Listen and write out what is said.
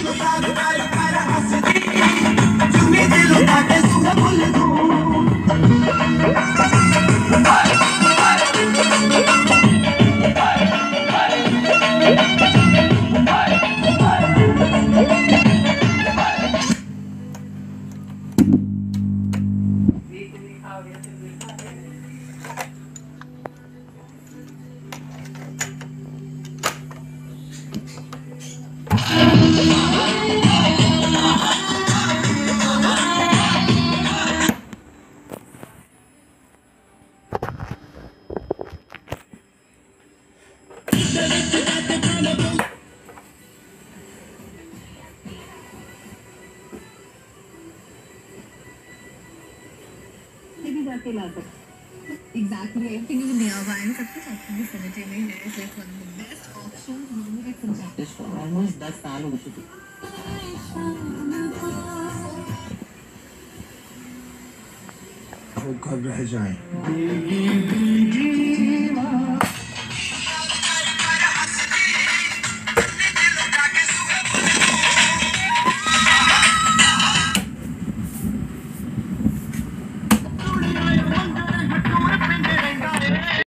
जाके ला सकते exactly everything is nearby and सब कुछ आपकी विसिनिटी में है it's like one of the best options मुझे कंसेप्ट ऑलमोस्ट 10 साल हो चुके वो कब रह जाए